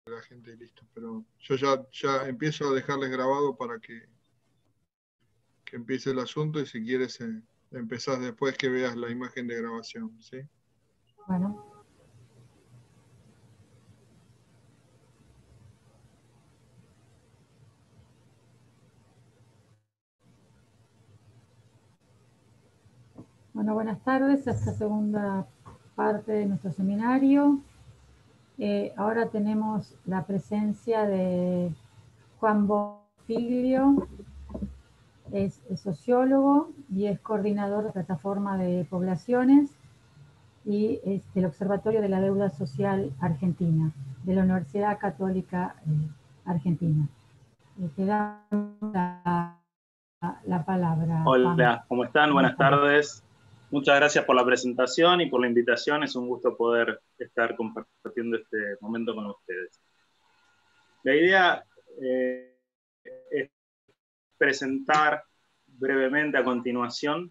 la gente y listo. Pero yo ya empiezo a dejarles grabado para que empiece el asunto y si quieres empezás después que veas la imagen de grabación, ¿sí? Bueno. Bueno, buenas tardes a esta segunda parte de nuestro seminario. Ahora tenemos la presencia de Juan Bonfiglio, es sociólogo y es coordinador de plataforma de poblaciones y del Observatorio de la Deuda Social Argentina, de la Universidad Católica Argentina. Te damos la palabra. Hola, Juan. ¿cómo están? Buenas tardes. Muchas gracias por la presentación y por la invitación. Es un gusto poder estar compartiendo este momento con ustedes. La idea es presentar brevemente a continuación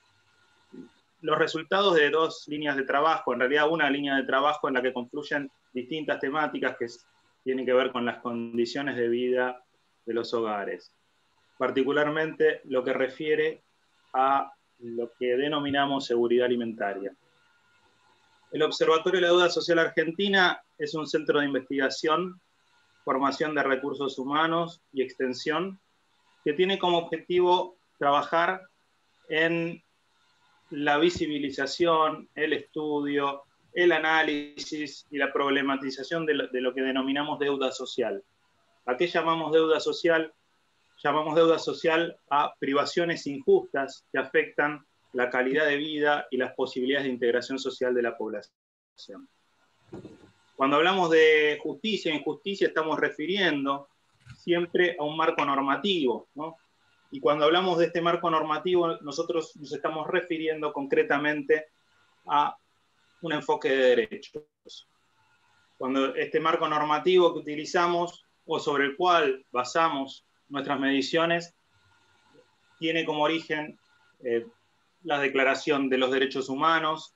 los resultados de dos líneas de trabajo, en realidad una línea de trabajo en la que confluyen distintas temáticas que tienen que ver con las condiciones de vida de los hogares, particularmente lo que refiere a lo que denominamos seguridad alimentaria. El Observatorio de la Deuda Social Argentina es un centro de investigación, formación de recursos humanos y extensión que tiene como objetivo trabajar en la visibilización, el estudio, el análisis y la problematización de lo que denominamos deuda social. ¿A qué llamamos deuda social? Llamamos deuda social a privaciones injustas que afectan la calidad de vida y las posibilidades de integración social de la población. Cuando hablamos de justicia e injusticia estamos refiriendo siempre a un marco normativo, ¿no? Y cuando hablamos de este marco normativo, nosotros nos estamos refiriendo concretamente a un enfoque de derechos. Cuando este marco normativo que utilizamos o sobre el cual basamos nuestras mediciones tiene como origen la Declaración de los Derechos Humanos,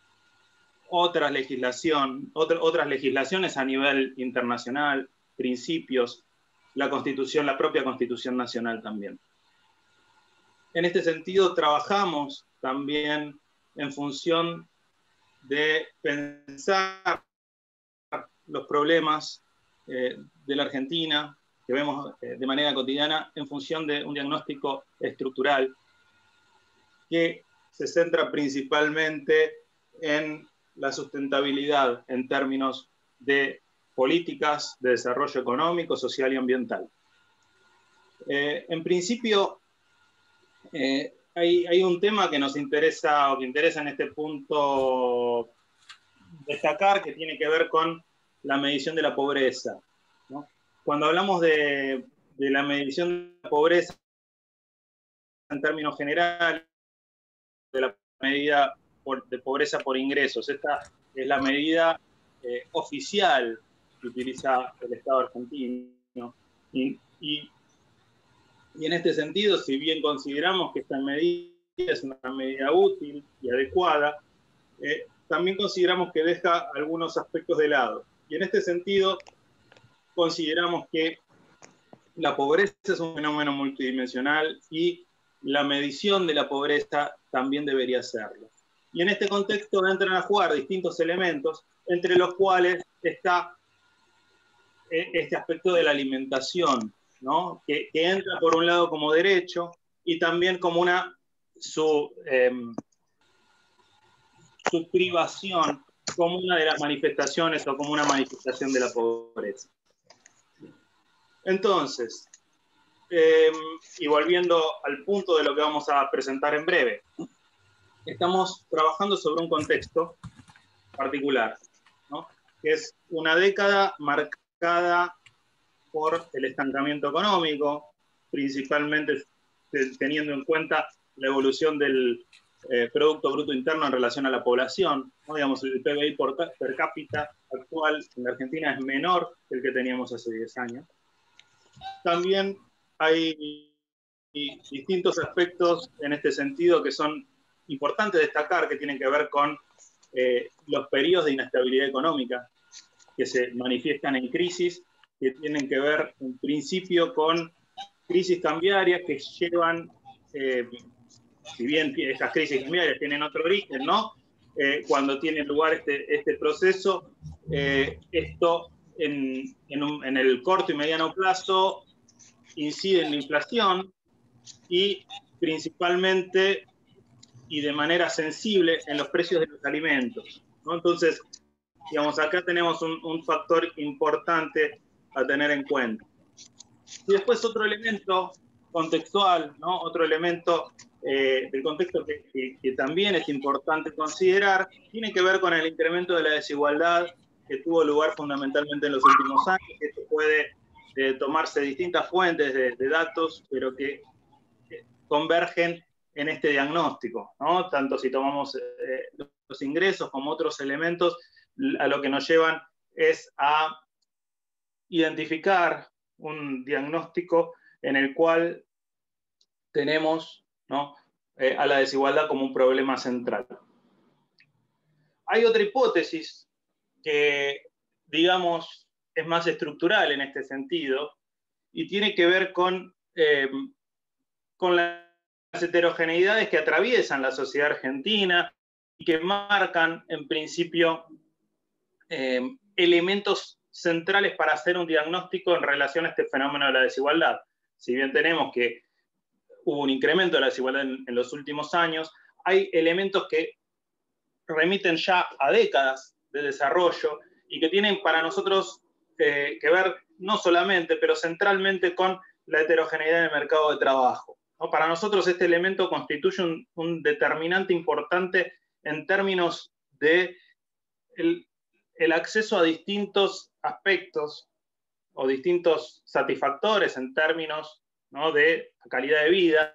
otras legislaciones a nivel internacional, principios, la Constitución, la propia Constitución Nacional también. En este sentido, trabajamos también en función de pensar los problemas de la Argentina que vemos de manera cotidiana en función de un diagnóstico estructural que se centra principalmente en la sustentabilidad en términos de políticas de desarrollo económico, social y ambiental. En principio, hay un tema que nos interesa o que interesa en este punto destacar, que tiene que ver con la medición de la pobreza, ¿no? Cuando hablamos de la medición de la pobreza en términos generales, de la medida de pobreza por ingresos, esta es la medida oficial que utiliza el Estado argentino. Y en este sentido, si bien consideramos que esta medida es una medida útil y adecuada, también consideramos que deja algunos aspectos de lado. Y en este sentido, consideramos que la pobreza es un fenómeno multidimensional y la medición de la pobreza también debería serlo. Y en este contexto entran a jugar distintos elementos, entre los cuales está este aspecto de la alimentación, ¿no? que entra por un lado como derecho y también como su privación como una de las manifestaciones o como una manifestación de la pobreza. Entonces, y volviendo al punto de lo que vamos a presentar en breve, estamos trabajando sobre un contexto particular, ¿no? Que es una década marcada por el estancamiento económico, principalmente teniendo en cuenta la evolución del Producto Bruto Interno en relación a la población, ¿no? Digamos, el PBI per cápita actual en la Argentina es menor que el que teníamos hace 10 años. También hay distintos aspectos en este sentido que son importantes destacar, que tienen que ver con los periodos de inestabilidad económica. que se manifiestan en crisis, que tienen que ver en principio con crisis cambiarias que llevan, si bien estas crisis cambiarias tienen otro origen, ¿no? Cuando tiene lugar este proceso, esto en el corto y mediano plazo incide en la inflación y principalmente y de manera sensible en los precios de los alimentos, ¿no? Entonces, digamos, acá tenemos un factor importante a tener en cuenta. Y después otro elemento contextual, ¿no? Otro elemento del contexto que también es importante considerar, tiene que ver con el incremento de la desigualdad que tuvo lugar fundamentalmente en los últimos años. Esto puede tomarse distintas fuentes de datos, pero que convergen en este diagnóstico, ¿no? Tanto si tomamos los ingresos como otros elementos, a lo que nos llevan es a identificar un diagnóstico en el cual tenemos, ¿no?, a la desigualdad como un problema central. Hay otra hipótesis que, digamos, es más estructural en este sentido y tiene que ver con las heterogeneidades que atraviesan la sociedad argentina y que marcan, en principio, elementos centrales para hacer un diagnóstico en relación a este fenómeno de la desigualdad. Si bien tenemos que hubo un incremento de la desigualdad en los últimos años, hay elementos que remiten ya a décadas de desarrollo y que tienen para nosotros que ver no solamente, pero centralmente con la heterogeneidad del mercado de trabajo, ¿no? Para nosotros este elemento constituye un determinante importante en términos de el acceso a distintos aspectos o distintos satisfactores en términos, ¿no?, de calidad de vida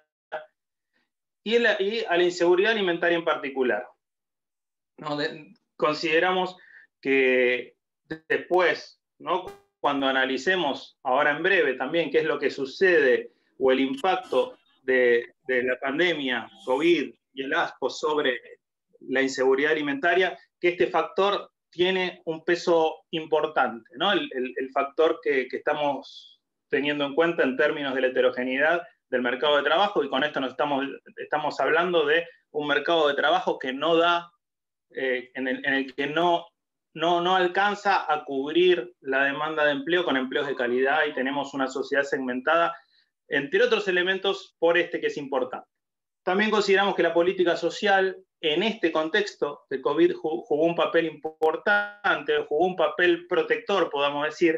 y a la inseguridad alimentaria en particular, ¿no? Consideramos que después, ¿no?, cuando analicemos ahora en breve también qué es lo que sucede o el impacto de la pandemia COVID y el ASPO sobre la inseguridad alimentaria, que este factor tiene un peso importante, ¿no? El factor que estamos teniendo en cuenta en términos de la heterogeneidad del mercado de trabajo, y con esto estamos hablando de un mercado de trabajo que no da, en el que no alcanza a cubrir la demanda de empleo con empleos de calidad, y tenemos una sociedad segmentada, entre otros elementos, por este que es importante. También consideramos que la política social en este contexto de COVID jugó un papel importante, jugó un papel protector, podamos decir,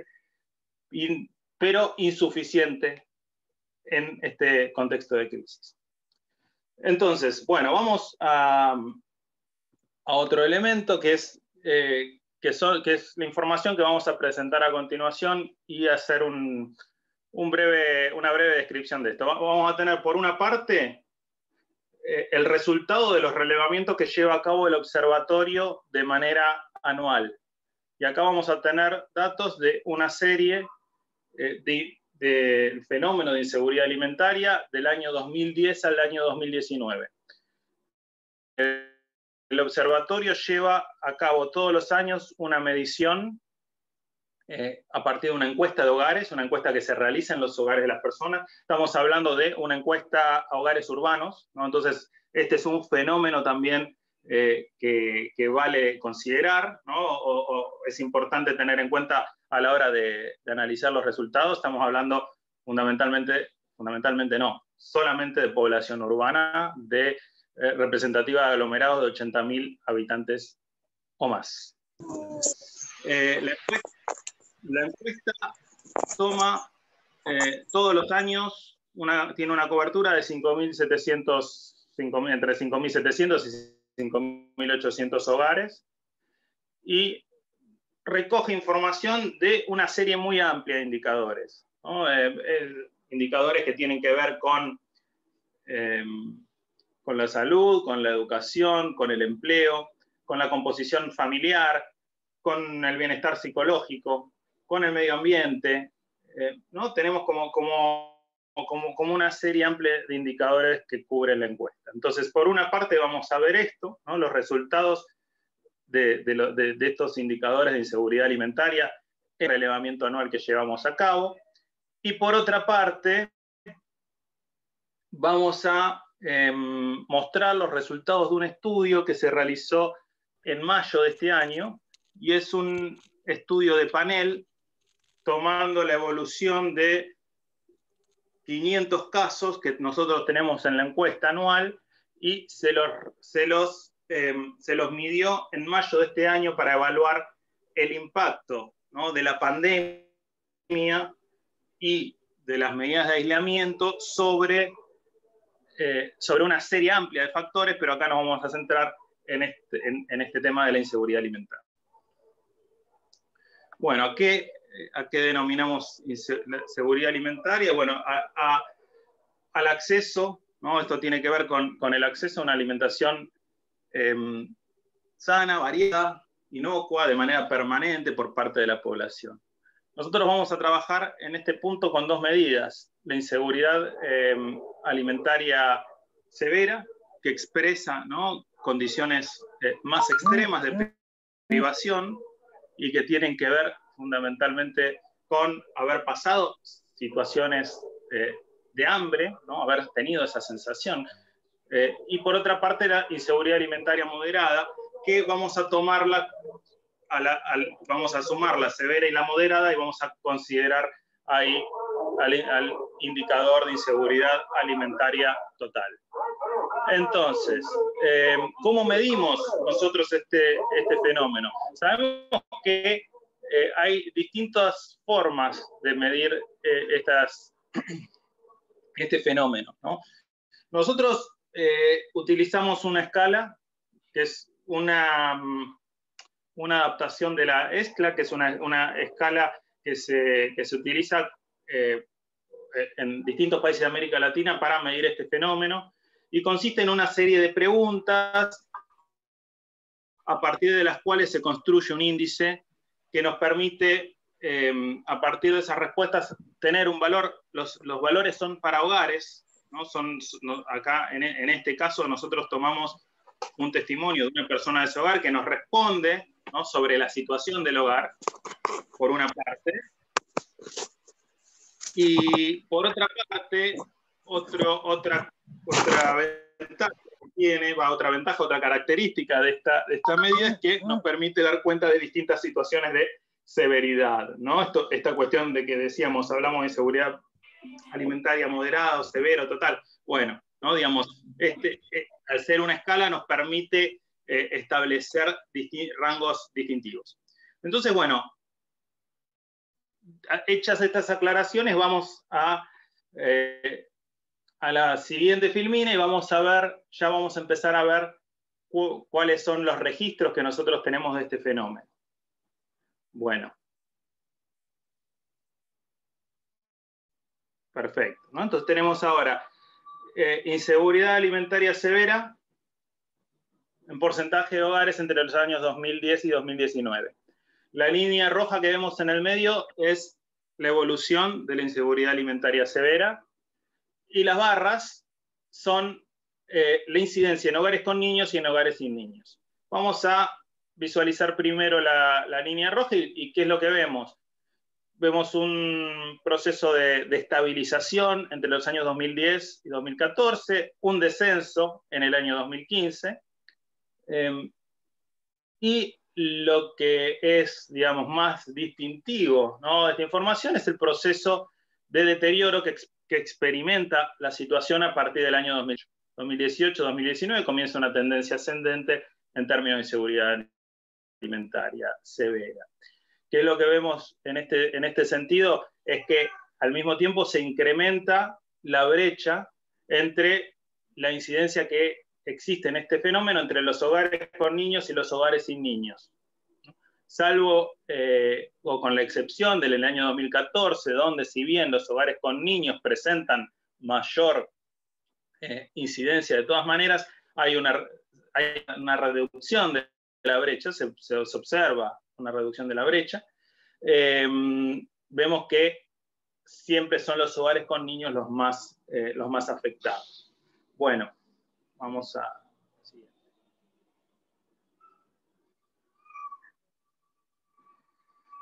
pero insuficiente en este contexto de crisis. Entonces, bueno, vamos a otro elemento que es la información que vamos a presentar a continuación y hacer una breve descripción de esto. Vamos a tener, por una parte, el resultado de los relevamientos que lleva a cabo el observatorio de manera anual. Y acá vamos a tener datos de una serie del fenómeno de inseguridad alimentaria del año 2010 al año 2019. El observatorio lleva a cabo todos los años una medición a partir de una encuesta de hogares, una encuesta que se realiza en los hogares de las personas. Estamos hablando de una encuesta a hogares urbanos, ¿no? Entonces, este es un fenómeno también que vale considerar, ¿no? O es importante tener en cuenta a la hora de analizar los resultados. Estamos hablando fundamentalmente no, solamente de población urbana, representativa de aglomerados de 80.000 habitantes o más. La encuesta toma todos los años, tiene una cobertura de entre 5.700 y 5.800 hogares, y recoge información de una serie muy amplia de indicadores, ¿no? Indicadores que tienen que ver con la salud, con la educación, con el empleo, con la composición familiar, con el bienestar psicológico, con el medio ambiente, ¿no? Tenemos como una serie amplia de indicadores que cubren la encuesta. Entonces, por una parte vamos a ver esto, ¿no?, los resultados de estos indicadores de inseguridad alimentaria, el relevamiento anual que llevamos a cabo. Y por otra parte, vamos a mostrar los resultados de un estudio que se realizó en mayo de este año, y es un estudio de panel tomando la evolución de 500 casos que nosotros tenemos en la encuesta anual, y se los midió en mayo de este año para evaluar el impacto, ¿no?, de la pandemia y de las medidas de aislamiento sobre una serie amplia de factores, pero acá nos vamos a centrar en este tema de la inseguridad alimentaria. Bueno, ¿a qué denominamos seguridad alimentaria? Bueno, al acceso, ¿no? Esto tiene que ver con el acceso a una alimentación sana, variada, inocua, de manera permanente por parte de la población. Nosotros vamos a trabajar en este punto con dos medidas: la inseguridad alimentaria severa, que expresa, ¿no?, condiciones más extremas de privación y que tienen que ver fundamentalmente con haber pasado situaciones de hambre, ¿no?, haber tenido esa sensación. Y por otra parte, la inseguridad alimentaria moderada, que vamos a tomarla, vamos a sumar la severa y la moderada, y vamos a considerar ahí al indicador de inseguridad alimentaria total. Entonces, ¿cómo medimos nosotros este fenómeno? Sabemos que hay distintas formas de medir este fenómeno, ¿no? Nosotros utilizamos una escala que es una adaptación de la ESCLA, que es una escala que se utiliza en distintos países de América Latina para medir este fenómeno, y consiste en una serie de preguntas a partir de las cuales se construye un índice que nos permite, a partir de esas respuestas, tener un valor. Los valores son para hogares, ¿no? Acá, en este caso, nosotros tomamos un testimonio de una persona de ese hogar que nos responde, ¿no?, sobre la situación del hogar, por una parte. Y por otra parte, otra ventaja que tiene, otra característica de esta medida es que nos permite dar cuenta de distintas situaciones de severidad, ¿no? Esta cuestión de que decíamos, hablamos de inseguridad alimentaria moderada o severa, total. Bueno, ¿no?, digamos, al ser una escala nos permite establecer rangos distintivos. Entonces, bueno, hechas estas aclaraciones, vamos a la siguiente filmina y ya vamos a empezar a ver cuáles son los registros que nosotros tenemos de este fenómeno. Bueno. Perfecto, ¿no? Entonces tenemos ahora inseguridad alimentaria severa en porcentaje de hogares entre los años 2010 y 2019. La línea roja que vemos en el medio es la evolución de la inseguridad alimentaria severa, y las barras son la incidencia en hogares con niños y en hogares sin niños. Vamos a visualizar primero la línea roja y ¿qué es lo que vemos? Vemos un proceso de estabilización entre los años 2010 y 2014, un descenso en el año 2015, y lo que es, digamos, más distintivo, ¿no?, de esta información es el proceso de deterioro que experimenta la situación a partir del año 2018-2019, comienza una tendencia ascendente en términos de inseguridad alimentaria severa. ¿Qué es lo que vemos en este sentido? Es que al mismo tiempo se incrementa la brecha entre la incidencia que existe en este fenómeno entre los hogares con niños y los hogares sin niños. Salvo, o con la excepción del año 2014, donde si bien los hogares con niños presentan mayor incidencia, de todas maneras hay una reducción de la brecha, se observa una reducción de la brecha. Vemos que siempre son los hogares con niños los más afectados. Bueno, vamos a...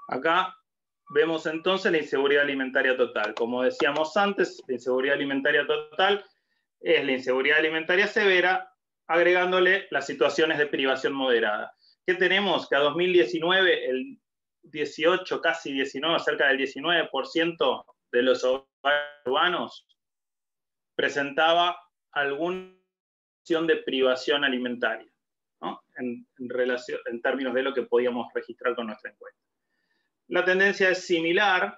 Acá vemos entonces la inseguridad alimentaria total. Como decíamos antes, la inseguridad alimentaria total es la inseguridad alimentaria severa, agregándole las situaciones de privación moderada. ¿Qué tenemos? Que a 2019, el 18, casi 19, cerca del 19% de los hogares urbanos presentaba alguna situación de privación alimentaria, ¿no? En términos de lo que podíamos registrar con nuestra encuesta. La tendencia es similar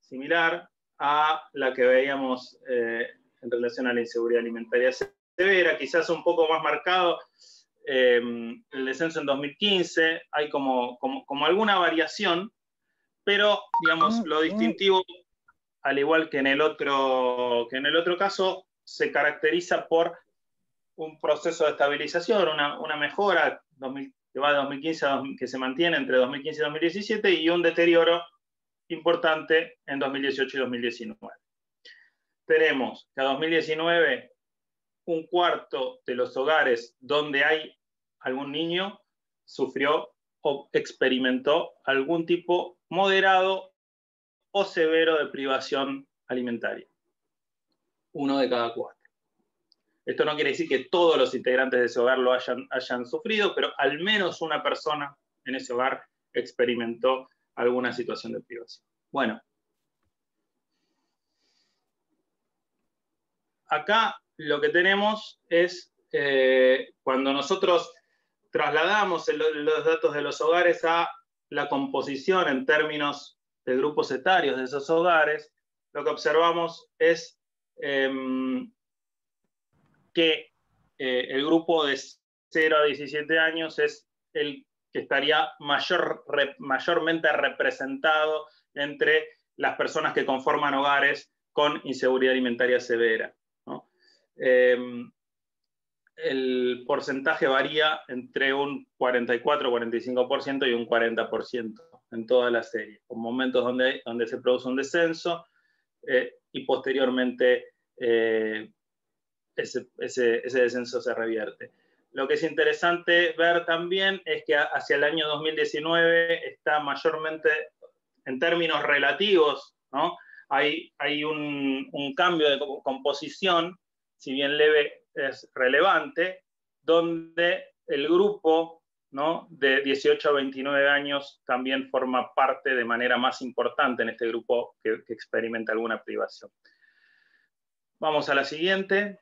a la que veíamos en relación a la inseguridad alimentaria severa, quizás un poco más marcado el descenso en 2015, hay como alguna variación, pero digamos, lo distintivo, al igual que en el otro caso, se caracteriza por un proceso de estabilización, una mejora que va de 2015 que se mantiene entre 2015 y 2017, y un deterioro importante en 2018 y 2019. Tenemos que a 2019 un cuarto de los hogares donde hay algún niño sufrió o experimentó algún tipo moderado o severo de privación alimentaria. 1 de cada 4. Esto no quiere decir que todos los integrantes de ese hogar lo hayan sufrido, pero al menos una persona en ese hogar experimentó alguna situación de privación. Bueno, acá lo que tenemos es cuando nosotros trasladamos los datos de los hogares a la composición en términos de grupos etarios de esos hogares, lo que observamos es que el grupo de 0 a 17 años es el que estaría mayormente representado entre las personas que conforman hogares con inseguridad alimentaria severa, ¿no? El porcentaje varía entre un 44-45% y un 40% en toda la serie, con momentos donde se produce un descenso y posteriormente ese descenso se revierte. Lo que es interesante ver también es que hacia el año 2019 está mayormente, en términos relativos, ¿no? Hay un cambio de composición, si bien leve es relevante, donde el grupo, ¿no?, de 18 a 29 años también forma parte de manera más importante en este grupo que experimenta alguna privación. Vamos a la siguiente,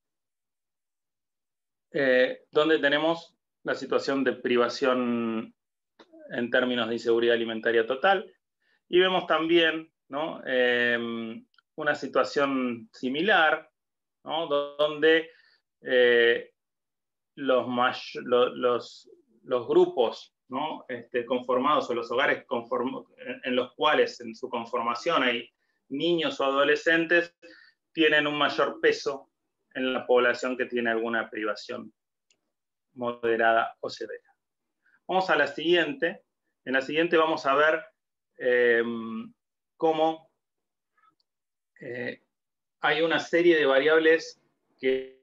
donde tenemos la situación de privación en términos de inseguridad alimentaria total, y vemos también, ¿no?, una situación similar, ¿no?, donde los grupos, ¿no?, conformados, o los hogares en los cuales en su conformación hay niños o adolescentes, tienen un mayor peso en la población que tiene alguna privación moderada o severa. Vamos a la siguiente. En la siguiente vamos a ver cómo hay una serie de variables que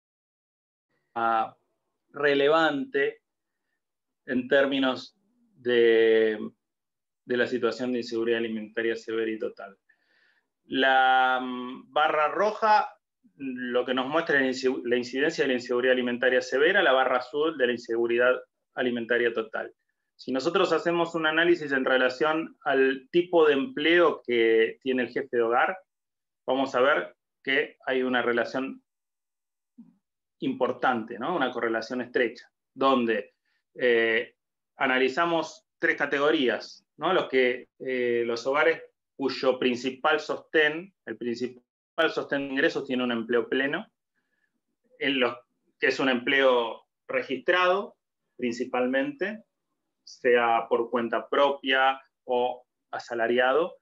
relevante en términos de la situación de inseguridad alimentaria severa y total. La barra roja lo que nos muestra es la incidencia de la inseguridad alimentaria severa, la barra azul de la inseguridad alimentaria total. Si nosotros hacemos un análisis en relación al tipo de empleo que tiene el jefe de hogar, vamos a ver que hay una relación importante, ¿no?, una correlación estrecha, donde analizamos 3 categorías, ¿no?, los hogares cuyo principal sostén, el principal sostén de ingresos tiene un empleo pleno, que es un empleo registrado principalmente, sea por cuenta propia o asalariado.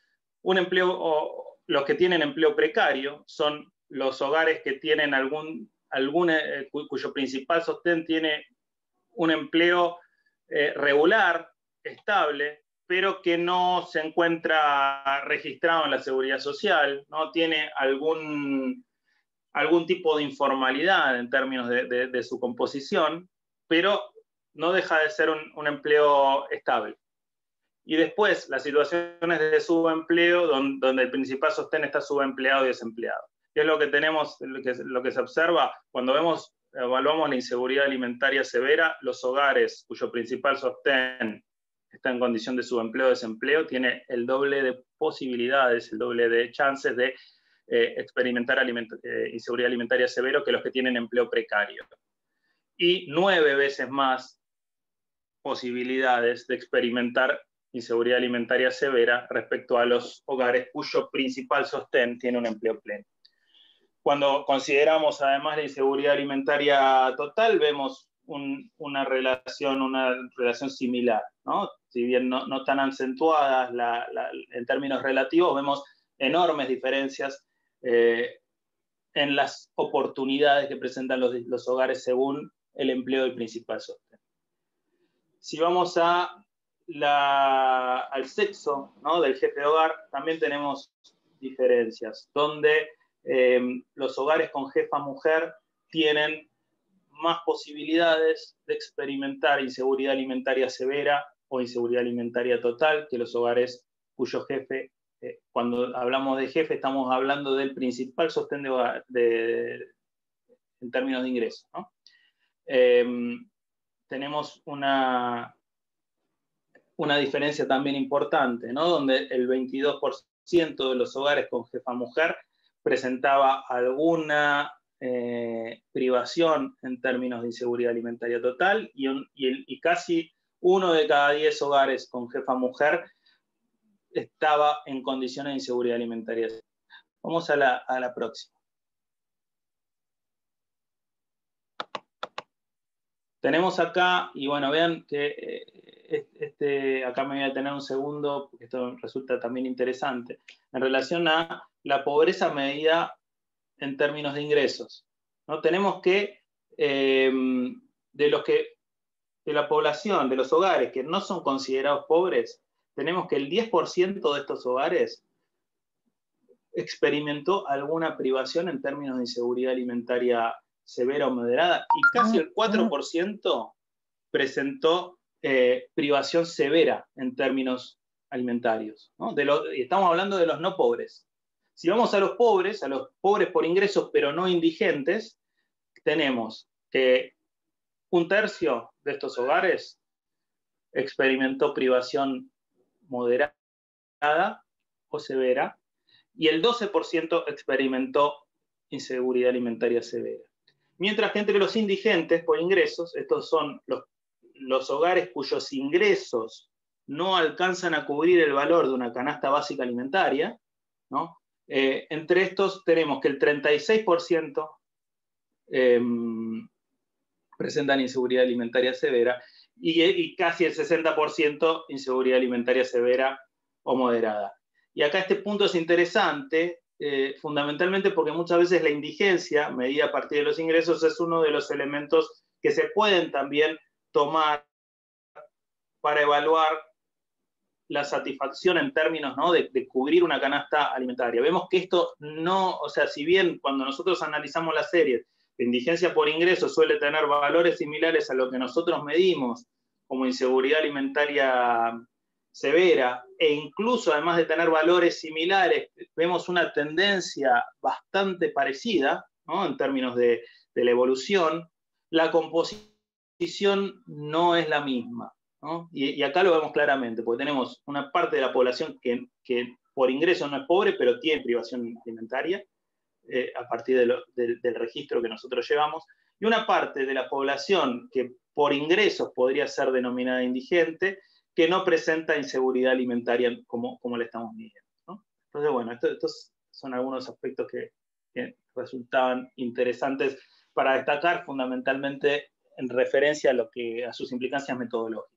Los que tienen empleo precario son los hogares que tienen cuyo principal sostén tiene un empleo regular, estable, pero que no se encuentra registrado en la seguridad social, no tiene algún tipo de informalidad en términos de su composición, pero no deja de ser un empleo estable. Y después, las situaciones de subempleo, donde el principal sostén está subempleado y desempleado. ¿Qué es lo que tenemos, lo que se observa? Cuando evaluamos la inseguridad alimentaria severa, los hogares cuyo principal sostén está en condición de subempleo o desempleo, tiene el doble de posibilidades, el doble de chances de experimentar inseguridad alimentaria severa que los que tienen empleo precario. Y 9 veces más posibilidades de experimentar inseguridad alimentaria severa respecto a los hogares cuyo principal sostén tiene un empleo pleno. Cuando consideramos además la inseguridad alimentaria total, vemos una relación similar, ¿no? Si bien no tan acentuadas en términos relativos, vemos enormes diferencias en las oportunidades que presentan los hogares según el empleo del principal sostén. Si vamos al sexo, ¿no?, del jefe de hogar, también tenemos diferencias, donde los hogares con jefa mujer tienen más posibilidades de experimentar inseguridad alimentaria severa o inseguridad alimentaria total que los hogares cuyo jefe, cuando hablamos de jefe, estamos hablando del principal sostén de hogar, en términos de ingresos, ¿no? Tenemos una diferencia también importante, ¿no?, donde el 22% de los hogares con jefa mujer presentaba alguna privación en términos de inseguridad alimentaria total y casi 1 de cada 10 hogares con jefa mujer estaba en condiciones de inseguridad alimentaria. Vamos a la próxima. Tenemos acá, y bueno, vean que acá me voy a detener un segundo, porque esto resulta también interesante, en relación a la pobreza medida en términos de ingresos, ¿no? Tenemos que, de la población, de los hogares que no son considerados pobres, tenemos que el 10% de estos hogares experimentó alguna privación en términos de inseguridad alimentaria severa o moderada, y casi el 4% presentó privación severa en términos alimentarios, ¿no? Y estamos hablando de los no pobres. Si vamos a los pobres por ingresos pero no indigentes, tenemos que 1/3 de estos hogares experimentó privación moderada o severa, y el 12% experimentó inseguridad alimentaria severa. Mientras que entre los indigentes por ingresos, estos son los hogares cuyos ingresos no alcanzan a cubrir el valor de una canasta básica alimentaria, ¿no? Entre estos tenemos que el 36% presentan inseguridad alimentaria severa y casi el 60% inseguridad alimentaria severa o moderada. Y acá este punto es interesante, fundamentalmente porque muchas veces la indigencia, medida a partir de los ingresos, es uno de los elementos que se pueden también tomar para evaluar la satisfacción en términos, ¿no?, de cubrir una canasta alimentaria. Vemos que esto no, o sea, si bien cuando nosotros analizamos la serie, la indigencia por ingreso suele tener valores similares a lo que nosotros medimos como inseguridad alimentaria severa, e incluso además de tener valores similares, vemos una tendencia bastante parecida, ¿no?, en términos de la evolución, la composición no es la misma, ¿no? Y acá lo vemos claramente, porque tenemos una parte de la población que por ingreso no es pobre, pero tiene privación alimentaria, a partir del registro que nosotros llevamos, y una parte de la población que por ingresos podría ser denominada indigente, que no presenta inseguridad alimentaria como la estamos midiendo, ¿no? Entonces, bueno, estos son algunos aspectos que resultaban interesantes para destacar, fundamentalmente en referencia a sus implicancias metodológicas.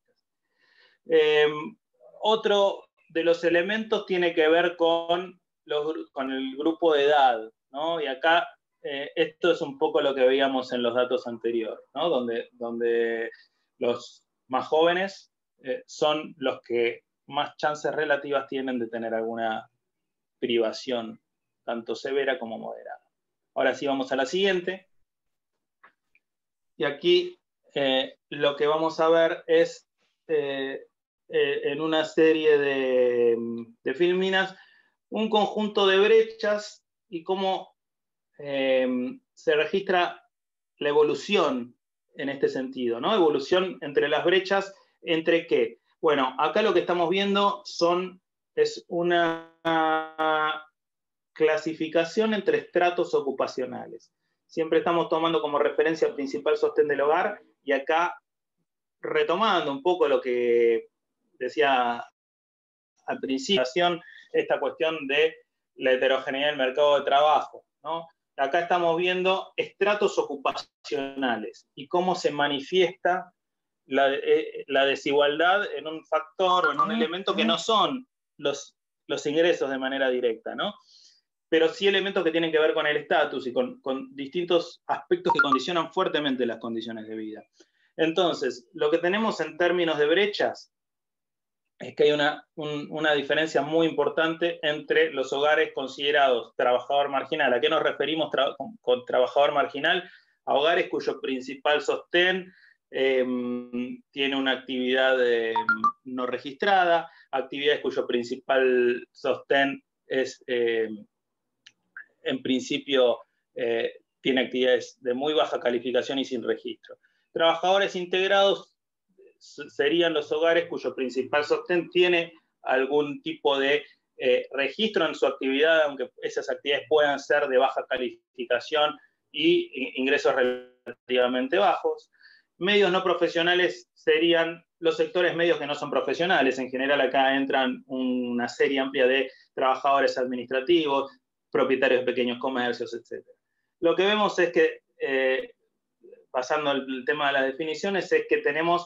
Otro de los elementos tiene que ver con el grupo de edad, ¿no? Y acá esto es un poco lo que veíamos en los datos anteriores, ¿no? Donde los más jóvenes son los que más chances relativas tienen de tener alguna privación, tanto severa como moderada. Ahora sí vamos a la siguiente. Y aquí lo que vamos a ver es en una serie de filminas un conjunto de brechas y cómo se registra la evolución en este sentido, ¿no? Evolución entre las brechas, ¿entre qué? Bueno, acá lo que estamos viendo es una clasificación entre estratos ocupacionales. Siempre estamos tomando como referencia el principal sostén del hogar, y acá, retomando un poco lo que decía al principio, esta cuestión de la heterogeneidad del mercado de trabajo, ¿no? Acá estamos viendo estratos ocupacionales y cómo se manifiesta la desigualdad en un factor o en un elemento que no son los ingresos de manera directa, ¿no? Pero sí elementos que tienen que ver con el estatus y con distintos aspectos que condicionan fuertemente las condiciones de vida. Entonces, lo que tenemos en términos de brechas es que hay una diferencia muy importante entre los hogares considerados trabajador marginal. ¿A qué nos referimos con trabajador marginal? A hogares cuyo principal sostén tiene una actividad no registrada, actividades cuyo principal sostén es, en principio, tiene actividades de muy baja calificación y sin registro. Trabajadores integrados serían los hogares cuyo principal sostén tiene algún tipo de registro en su actividad, aunque esas actividades puedan ser de baja calificación y ingresos relativamente bajos. Medios no profesionales serían los sectores medios que no son profesionales. En general acá entran una serie amplia de trabajadores administrativos, propietarios de pequeños comercios, etc. Lo que vemos es que, pasando al tema de las definiciones, es que tenemos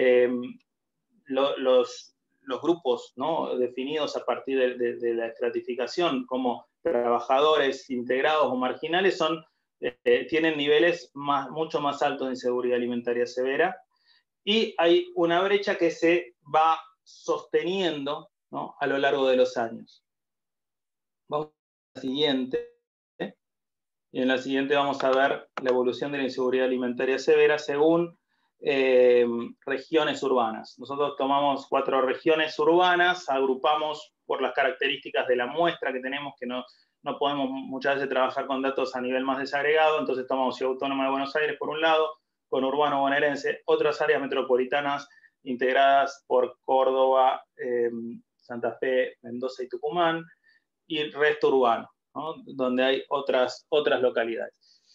los grupos, ¿no?, definidos a partir de la estratificación como trabajadores integrados o marginales tienen niveles mucho más altos de inseguridad alimentaria severa, y hay una brecha que se va sosteniendo, ¿no?, a lo largo de los años. Vamos a la siguiente. Y en la siguiente vamos a ver la evolución de la inseguridad alimentaria severa según regiones urbanas. Nosotros tomamos 4 regiones urbanas, agrupamos por las características de la muestra que tenemos, que no podemos muchas veces trabajar con datos a nivel más desagregado, entonces tomamos Ciudad Autónoma de Buenos Aires por un lado, conurbano bonaerense, otras áreas metropolitanas integradas por Córdoba, Santa Fe, Mendoza y Tucumán, y el resto urbano, ¿no?, donde hay otras localidades.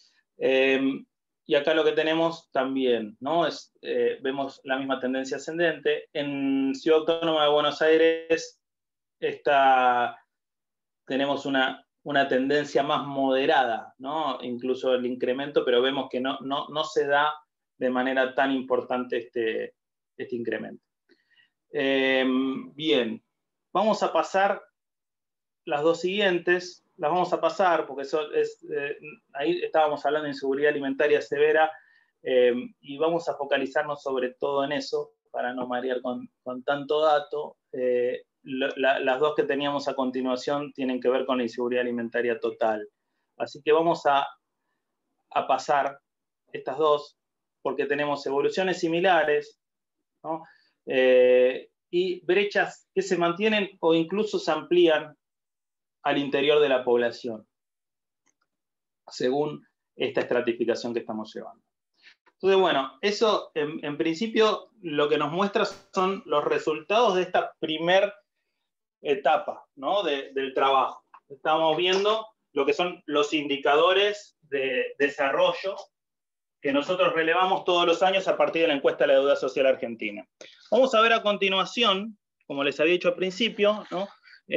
Y acá lo que tenemos también, ¿no?, vemos la misma tendencia ascendente. En Ciudad Autónoma de Buenos Aires tenemos una tendencia más moderada, ¿no?, incluso el incremento, pero vemos que no se da de manera tan importante este incremento. Bien, vamos a pasar las dos siguientes, las vamos a pasar porque ahí estábamos hablando de inseguridad alimentaria severa, y vamos a focalizarnos sobre todo en eso para no marear con tanto dato. Las dos que teníamos a continuación tienen que ver con la inseguridad alimentaria total. Así que vamos a pasar estas dos porque tenemos evoluciones similares, ¿no?, y brechas que se mantienen o incluso se amplían al interior de la población, según esta estratificación que estamos llevando. Entonces, bueno, eso en principio lo que nos muestra son los resultados de esta primera etapa, ¿no?, del trabajo. Estamos viendo lo que son los indicadores de desarrollo que nosotros relevamos todos los años a partir de la encuesta de la deuda social argentina. Vamos a ver a continuación, como les había dicho al principio, ¿no?,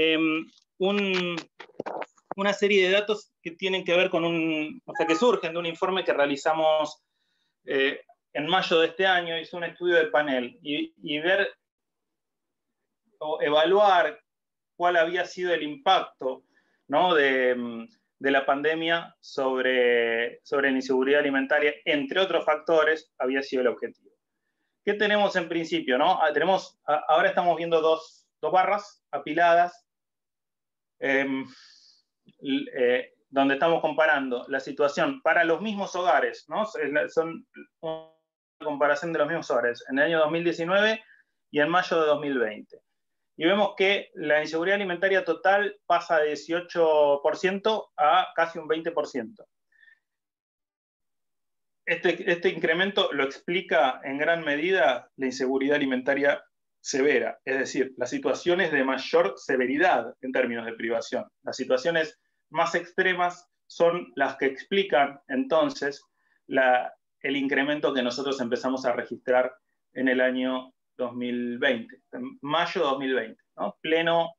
una serie de datos que tienen que ver con que surgen de un informe que realizamos en mayo de este año. Hice un estudio de panel y ver o evaluar cuál había sido el impacto, ¿no?, de la pandemia sobre la inseguridad alimentaria, entre otros factores, había sido el objetivo. ¿Qué tenemos en principio, no? Ahora estamos viendo dos barras apiladas, donde estamos comparando la situación para los mismos hogares, ¿no? Son una comparación de los mismos hogares en el año 2019 y en mayo de 2020. Y vemos que la inseguridad alimentaria total pasa de 18% a casi un 20%. Este incremento lo explica en gran medida la inseguridad alimentaria severa, es decir, las situaciones de mayor severidad en términos de privación. Las situaciones más extremas son las que explican entonces el incremento que nosotros empezamos a registrar en el año 2020, en mayo de 2020, ¿no? Pleno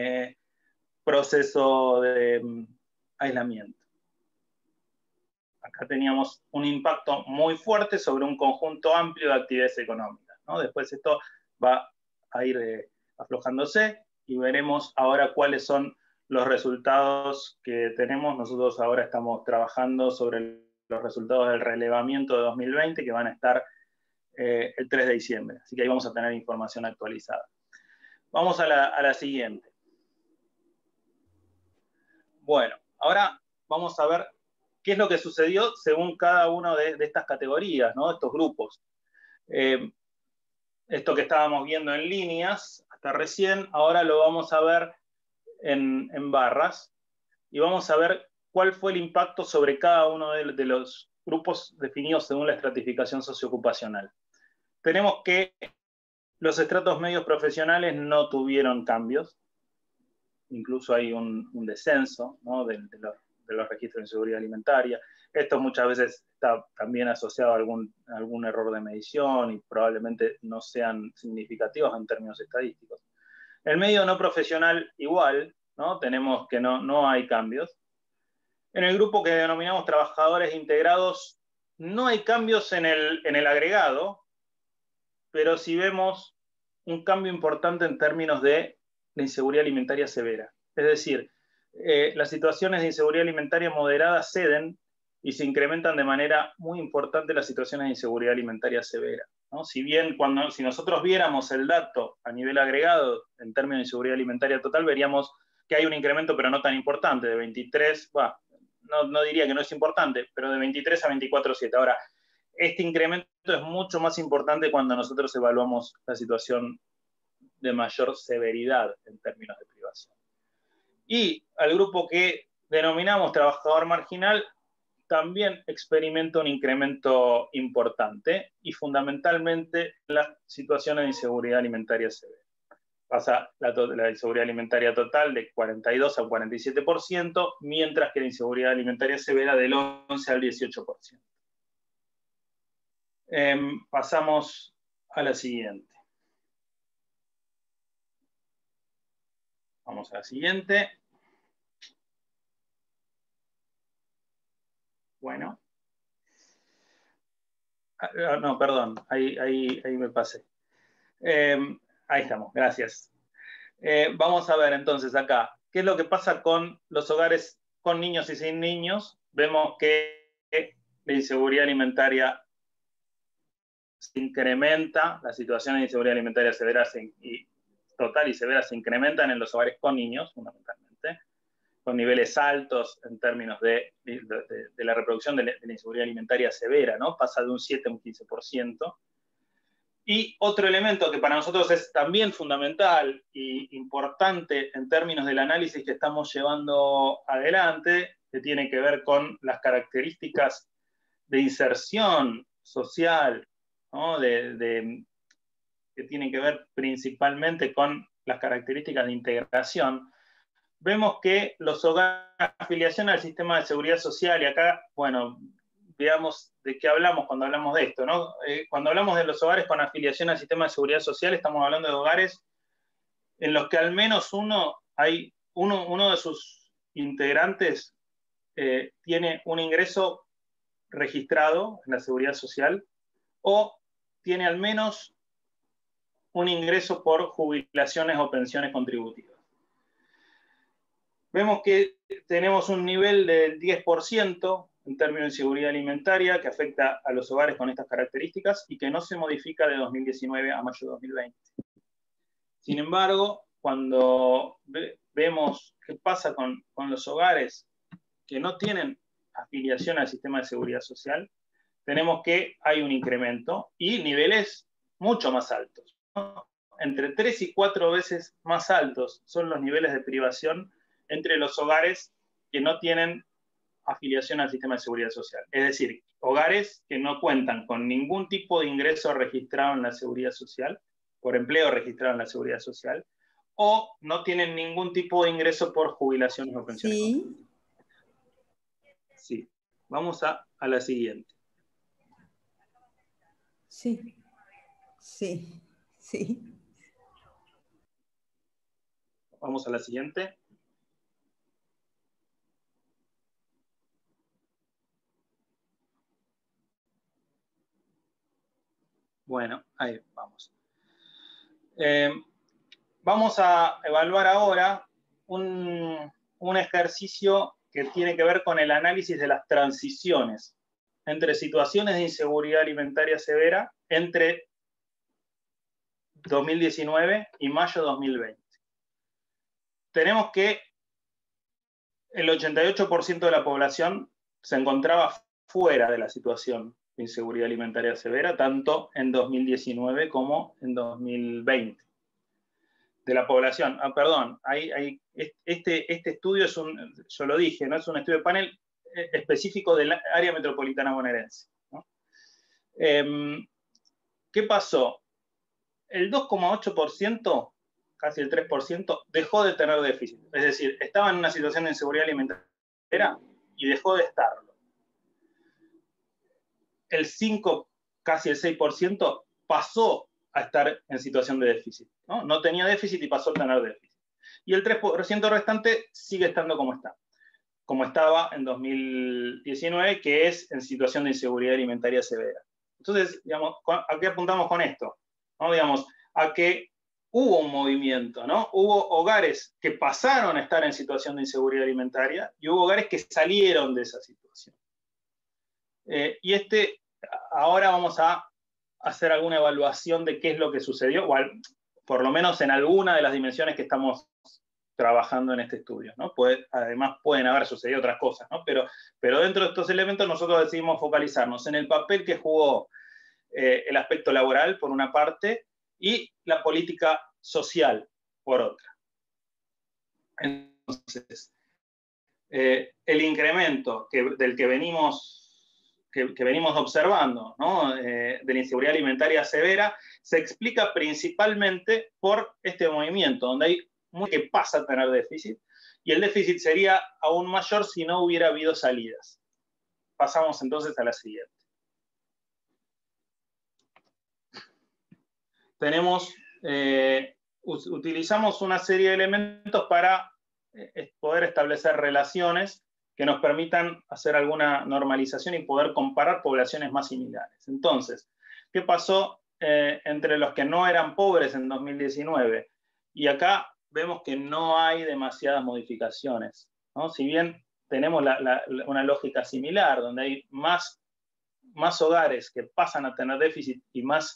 proceso de aislamiento. Acá teníamos un impacto muy fuerte sobre un conjunto amplio de actividades económicas, ¿no? Después esto va a ir aflojándose y veremos ahora cuáles son los resultados que tenemos. Nosotros ahora estamos trabajando sobre los resultados del relevamiento de 2020 que van a estar el 3 de diciembre. Así que ahí vamos a tener información actualizada. Vamos a la siguiente. Bueno, ahora vamos a ver qué es lo que sucedió según cada una de estas categorías, ¿no? Estos grupos. Esto que estábamos viendo en líneas hasta recién, ahora lo vamos a ver en barras y vamos a ver cuál fue el impacto sobre cada uno de los grupos definidos según la estratificación socioocupacional. Tenemos que los estratos medios profesionales no tuvieron cambios, incluso hay un descenso, ¿no? de los registros de inseguridad alimentaria. Esto muchas veces está también asociado a algún error de medición y probablemente no sean significativos en términos estadísticos. El medio no profesional igual, ¿no? Tenemos que no hay cambios. En el grupo que denominamos trabajadores integrados no hay cambios en el agregado, pero sí vemos un cambio importante en términos de la inseguridad alimentaria severa. Es decir, las situaciones de inseguridad alimentaria moderada ceden y se incrementan de manera muy importante las situaciones de inseguridad alimentaria severa, ¿no? Si bien si nosotros viéramos el dato a nivel agregado en términos de inseguridad alimentaria total, veríamos que hay un incremento, pero no tan importante, de 23, no diría que no es importante, pero de 23 a 24,7. Ahora, este incremento es mucho más importante cuando nosotros evaluamos la situación de mayor severidad en términos de privación. Y al grupo que denominamos trabajador marginal también experimenta un incremento importante y fundamentalmente las situaciones de inseguridad alimentaria severa. Pasa la inseguridad alimentaria total de 42 al 47%, mientras que la inseguridad alimentaria severa del 11 al 18%. Pasamos a la siguiente. Vamos a la siguiente. Bueno. No, perdón, ahí me pasé. Ahí estamos, gracias. Vamos a ver entonces acá, ¿qué es lo que pasa con los hogares con niños y sin niños? Vemos que la inseguridad alimentaria se incrementa, las situaciones de inseguridad alimentaria severa total y severa se incrementan en los hogares con niños, fundamentalmente, con niveles altos en términos de la reproducción de la inseguridad alimentaria severa, ¿no? Pasa de un 7 a un 15%. Y otro elemento que para nosotros es también fundamental e importante en términos del análisis que estamos llevando adelante, que tiene que ver con las características de inserción social, ¿no? Que tienen que ver principalmente con las características de integración. Vemos que los hogares de afiliación al sistema de seguridad social, y acá, bueno, veamos de qué hablamos cuando hablamos de esto, ¿no? Cuando hablamos de los hogares con afiliación al sistema de seguridad social, estamos hablando de hogares en los que al menos uno de sus integrantes tiene un ingreso registrado en la seguridad social o tiene al menos un ingreso por jubilaciones o pensiones contributivas. Vemos que tenemos un nivel del 10% en términos de inseguridad alimentaria que afecta a los hogares con estas características y que no se modifica de 2019 a mayo de 2020. Sin embargo, cuando vemos qué pasa con los hogares que no tienen afiliación al sistema de seguridad social, tenemos que hay un incremento y niveles mucho más altos, ¿no? entre 3 y 4 veces más altos son los niveles de privación entre los hogares que no tienen afiliación al sistema de seguridad social. Es decir, hogares que no cuentan con ningún tipo de ingreso registrado en la seguridad social, por empleo registrado en la seguridad social, o no tienen ningún tipo de ingreso por jubilaciones o pensiones. Sí. Sí. Vamos a la siguiente. Sí. Sí. Sí. Vamos a la siguiente. Bueno, ahí vamos. Vamos a evaluar ahora un ejercicio que tiene que ver con el análisis de las transiciones entre situaciones de inseguridad alimentaria severa entre 2019 y mayo de 2020. Tenemos que el 88% de la población se encontraba fuera de la situación de inseguridad alimentaria severa, tanto en 2019 como en 2020. De la población, perdón, este estudio es yo lo dije, no es un estudio de panel específico del área metropolitana bonaerense, ¿no? ¿Qué pasó? El 2,8%, casi el 3%, dejó de tener déficit. Es decir, estaba en una situación de inseguridad alimentaria y dejó de estarlo. El 5, casi el 6%, pasó a estar en situación de déficit, ¿no? No tenía déficit y pasó a tener déficit. Y el 3% restante sigue estando como está, como estaba en 2019, que es en situación de inseguridad alimentaria severa. Entonces, digamos, ¿a qué apuntamos con esto? ¿No? Digamos, a que hubo un movimiento, ¿no? Hubo hogares que pasaron a estar en situación de inseguridad alimentaria y hubo hogares que salieron de esa situación. Y ahora vamos a hacer alguna evaluación de qué es lo que sucedió, o por lo menos en alguna de las dimensiones que estamos trabajando en este estudio, ¿no? Además pueden haber sucedido otras cosas, ¿no? Pero dentro de estos elementos nosotros decidimos focalizarnos en el papel que jugó el aspecto laboral, por una parte, y la política social, por otra. Entonces, el incremento del que venimos observando, ¿no? De la inseguridad alimentaria severa, se explica principalmente por este movimiento, donde hay mucho que pasa a tener déficit, y el déficit sería aún mayor si no hubiera habido salidas. Pasamos entonces a la siguiente. Utilizamos una serie de elementos para poder establecer relaciones que nos permitan hacer alguna normalización y poder comparar poblaciones más similares. Entonces, ¿qué pasó entre los que no eran pobres en 2019? Y acá vemos que no hay demasiadas modificaciones, ¿no? Si bien tenemos una lógica similar, donde hay más hogares que pasan a tener déficit y más...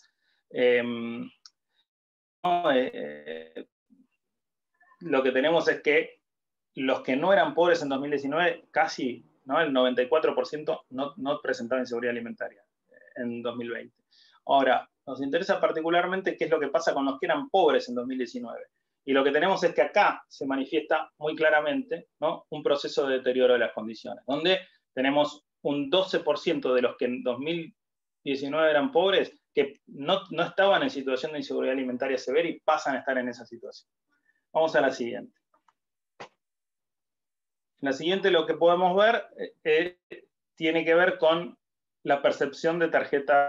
lo que tenemos es que los que no eran pobres en 2019, casi, ¿no? El 94% no presentaban inseguridad alimentaria en 2020. Ahora, nos interesa particularmente qué es lo que pasa con los que eran pobres en 2019. Y lo que tenemos es que acá se manifiesta muy claramente, ¿no? Un proceso de deterioro de las condiciones, donde tenemos un 12% de los que en 2019 eran pobres que no estaban en situación de inseguridad alimentaria severa y pasan a estar en esa situación. Vamos a la siguiente. La siguiente, lo que podemos ver tiene que ver con la percepción de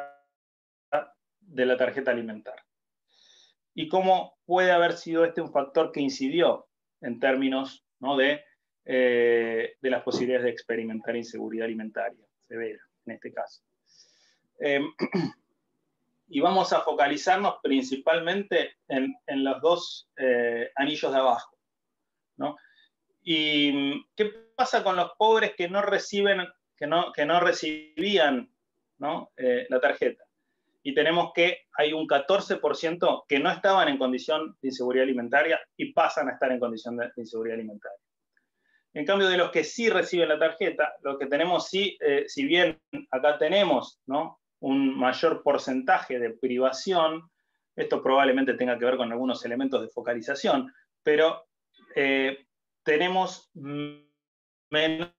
la tarjeta alimentar. Y cómo puede haber sido un factor que incidió en términos, ¿no? de las posibilidades de experimentar inseguridad alimentaria severa, en este caso. Y vamos a focalizarnos principalmente en los dos anillos de abajo, ¿no? ¿Y qué pasa con los pobres que no recibían, ¿no? La tarjeta? Y tenemos que hay un 14% que no estaban en condición de inseguridad alimentaria y pasan a estar en condición de inseguridad alimentaria. En cambio, de los que sí reciben la tarjeta, lo que tenemos si bien acá tenemos, ¿no? Un mayor porcentaje de privación, Esto probablemente tenga que ver con algunos elementos de focalización, pero tenemos menor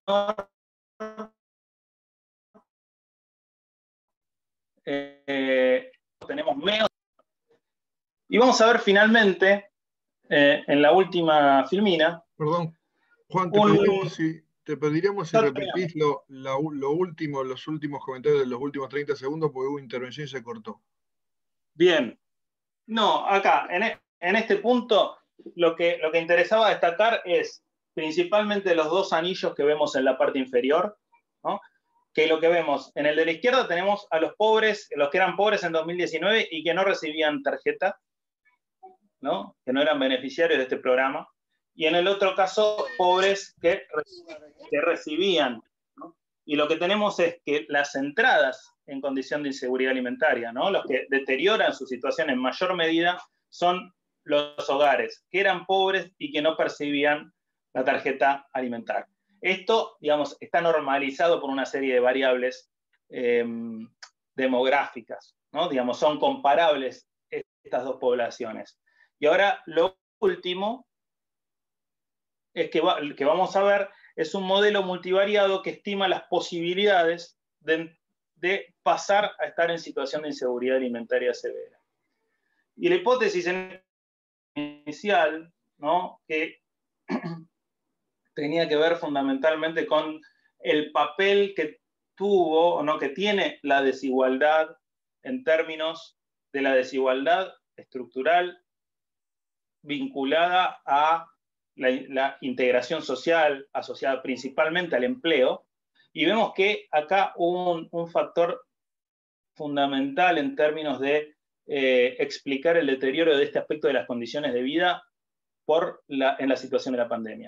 tenemos menos. Y vamos a ver finalmente, en la última filmina. Perdón, Juan, te pediríamos si repetís los últimos comentarios de los últimos 30 segundos, porque hubo intervención y se cortó. Bien. No, acá, en este punto, lo que interesaba destacar es principalmente los dos anillos que vemos en la parte inferior, ¿no? Que lo que vemos en el de la izquierda tenemos a los pobres, los que eran pobres en 2019 y que no recibían tarjeta, ¿no? Que no eran beneficiarios de este programa. Y en el otro caso, pobres que recibían, ¿no? Y lo que tenemos es que las entradas en condición de inseguridad alimentaria, ¿no? Los que deterioran su situación en mayor medida son los hogares que eran pobres y que no percibían la tarjeta alimentaria. Esto, digamos, está normalizado por una serie de variables demográficas, ¿no? Digamos, son comparables estas dos poblaciones. Y ahora lo último es que vamos a ver es un modelo multivariado que estima las posibilidades de pasar a estar en situación de inseguridad alimentaria severa. Y la hipótesis inicial, ¿no? Que tenía que ver fundamentalmente con el papel que tuvo, ¿no? Que tiene la desigualdad en términos de la desigualdad estructural vinculada a la integración social asociada principalmente al empleo, y vemos que acá hubo un factor fundamental en términos de explicar el deterioro de este aspecto de las condiciones de vida en la situación de la pandemia.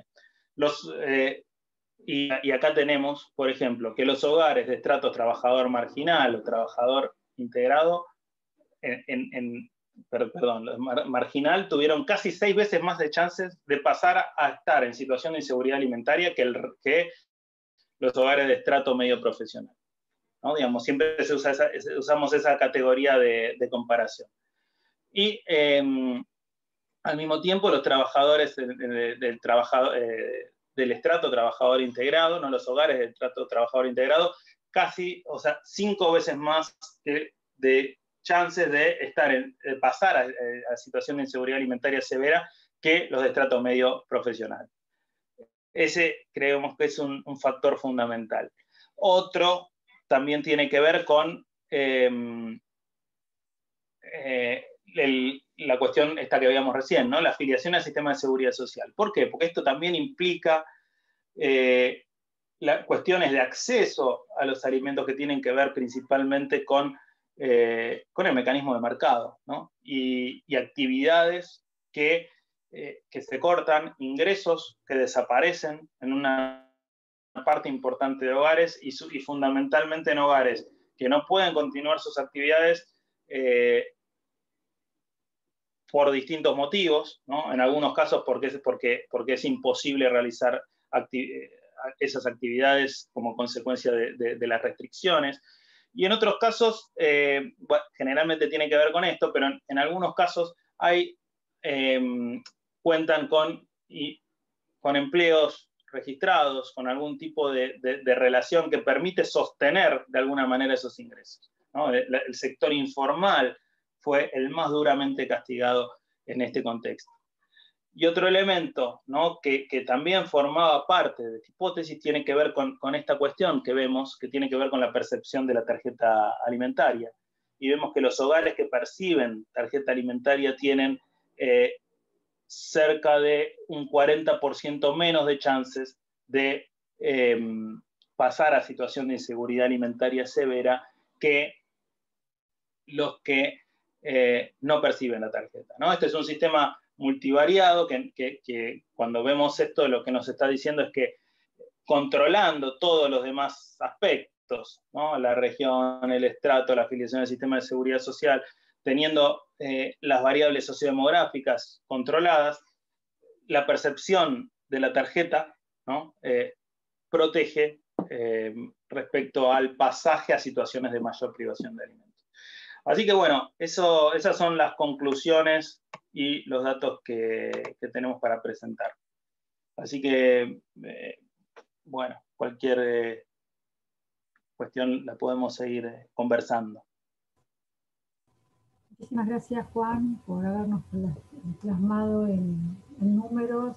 Y acá tenemos, por ejemplo, que los hogares de estrato trabajador marginal o trabajador integrado marginal tuvieron casi 6 veces más de chances de pasar a estar en situación de inseguridad alimentaria que los hogares de estrato medio profesional, ¿no? Digamos, siempre usamos esa categoría de comparación. Y al mismo tiempo los trabajadores del estrato trabajador integrado, no los hogares del estrato trabajador integrado, casi, 5 veces más de chances de pasar a situación de inseguridad alimentaria severa que los de estrato medio profesional. Ese creemos que es un factor fundamental. Otro también tiene que ver con la cuestión esta que veíamos recién, ¿no? La afiliación al sistema de seguridad social. ¿Por qué? Porque esto también implica cuestiones de acceso a los alimentos que tienen que ver principalmente con el mecanismo de mercado, ¿no? Y actividades que se cortan, ingresos que desaparecen en una parte importante de hogares y fundamentalmente en hogares que no pueden continuar sus actividades por distintos motivos, ¿no? En algunos casos porque es imposible realizar esas actividades como consecuencia de las restricciones. Y en otros casos, generalmente tiene que ver con esto, pero en algunos casos cuentan con empleos registrados, con algún tipo de relación que permite sostener de alguna manera esos ingresos, ¿no? El sector informal fue el más duramente castigado en este contexto. Y otro elemento, ¿no? que también formaba parte de esta hipótesis tiene que ver con esta cuestión que vemos, que tiene que ver con la percepción de la tarjeta alimentaria. Y vemos que los hogares que perciben tarjeta alimentaria tienen cerca de un 40% menos de chances de pasar a situación de inseguridad alimentaria severa que los que no perciben la tarjeta, ¿no? Este es un sistema multivariado que cuando vemos esto lo que nos está diciendo es que controlando todos los demás aspectos, ¿no? La región, el estrato, la afiliación al sistema de seguridad social, teniendo las variables sociodemográficas controladas, la percepción de la tarjeta, ¿no? Protege respecto al pasaje a situaciones de mayor privación de alimentos. Así que bueno, esas son las conclusiones y los datos que tenemos para presentar. Así que, bueno, cualquier cuestión la podemos seguir conversando. Muchísimas gracias, Juan, por habernos plasmado en números